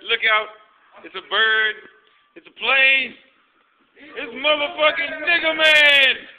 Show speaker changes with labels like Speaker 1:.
Speaker 1: Look out. It's a bird. It's a plane. It's motherfucking nigga man.